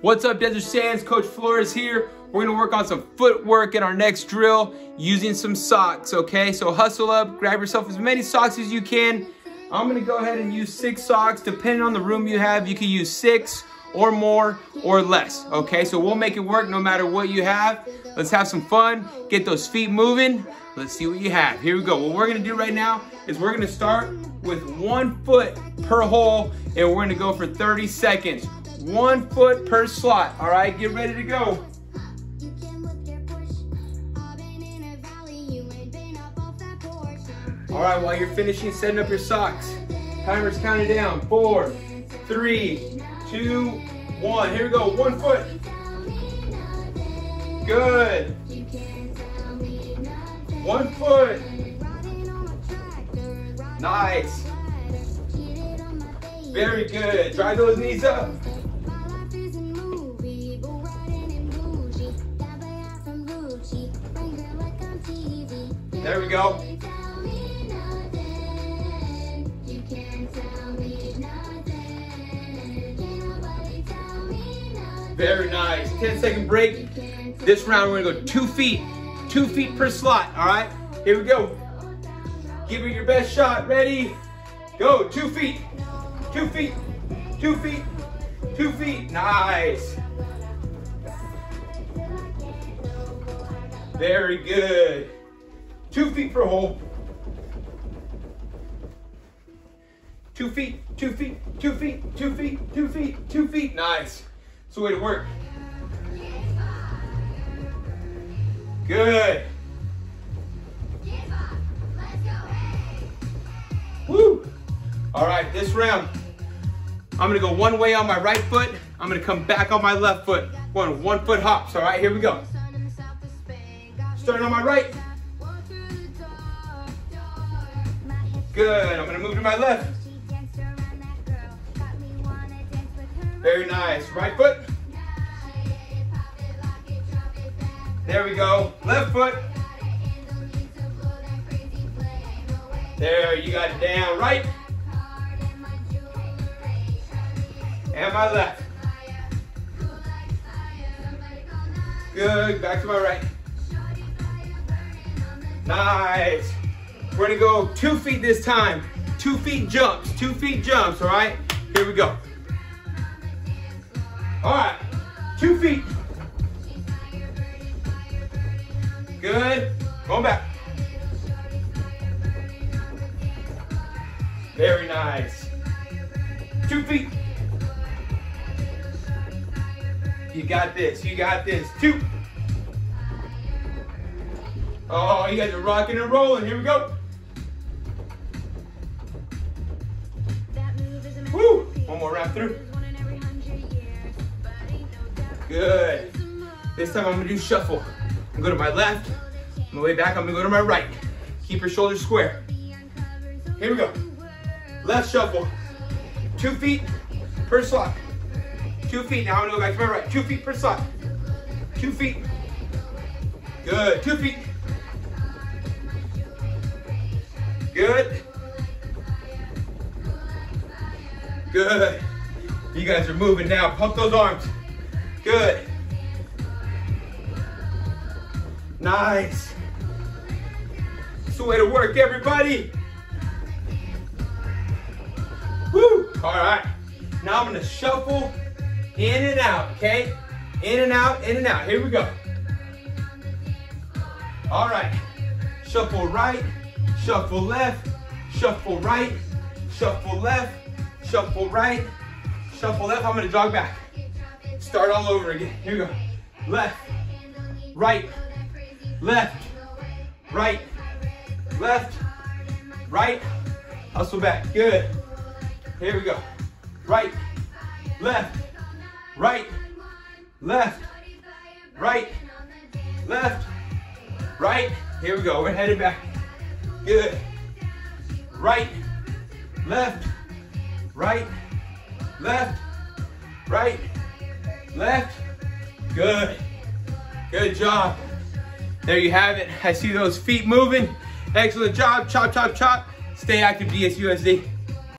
What's up, Desert Sands? Coach Flores here. We're gonna work on some footwork in our next drill using some socks, okay? So hustle up, grab yourself as many socks as you can. I'm gonna go ahead and use 6 socks. Depending on the room you have, you can use 6 or more or less, okay? So we'll make it work no matter what you have. Let's have some fun, get those feet moving. Let's see what you have. Here we go. What we're gonna do right now is we're gonna start with 1 foot per hole, and we're gonna go for 30 seconds. 1 foot per slot, all right? Get ready to go. All right, while you're finishing setting up your socks, timer's counting down. 4, 3, 2, 1. Here we go, 1 foot. Good. 1 foot. Nice. Very good. Drive those knees up. There we go. Very nice. 10-second break. This round we're gonna go 2 feet. 2 feet per slot, all right? Here we go. Give it your best shot. Ready? Go. 2 feet. 2 feet. 2 feet. 2 feet. Nice. Very good. 2 feet per hole. 2 feet, 2 feet, 2 feet, 2 feet, 2 feet, 2 feet. Nice. It's the way to work. Good. Woo. All right, this round, I'm gonna go one way on my right foot. I'm gonna come back on my left foot. Going 1 foot hops, all right? Here we go. Starting on my right. Good, I'm gonna move to my left. Very nice, right foot. There we go, left foot. There, you got it down, right. And my left. Good, back to my right. Nice. We're gonna go 2 feet this time. 2 feet jumps, 2 feet jumps, all right? Here we go. All right, 2 feet. Good, going back. Very nice. 2 feet. You got this, you got this. 2. Oh, you guys are rocking and rolling. Here we go. Woo! One more round through. Good. This time I'm gonna do shuffle. I'm gonna go to my left. On the way back, I'm gonna go to my right. Keep your shoulders square. Here we go. Left shuffle. 2 feet per slot. 2 feet. Now I'm gonna go back to my right. 2 feet per slot. 2 feet. Good. 2 feet. Good. Good. You guys are moving now. Pump those arms. Good. Nice. It's the way to work, everybody. Woo. All right. Now I'm gonna shuffle in and out, okay? In and out, in and out. Here we go. All right. Shuffle right, shuffle left, shuffle right, shuffle left, shuffle right, shuffle left. I'm gonna jog back. Start all over again. Here we go. Left, right, left, right, left, right. Hustle back. Good. Here we go. Right, left, right, left, right, left, right. Here we go. We're headed back. Good. Right, left, right, left, right, left. Good. Good job. There you have it. I see those feet moving. Excellent job. Chop, chop, chop. Stay active, DSUSD.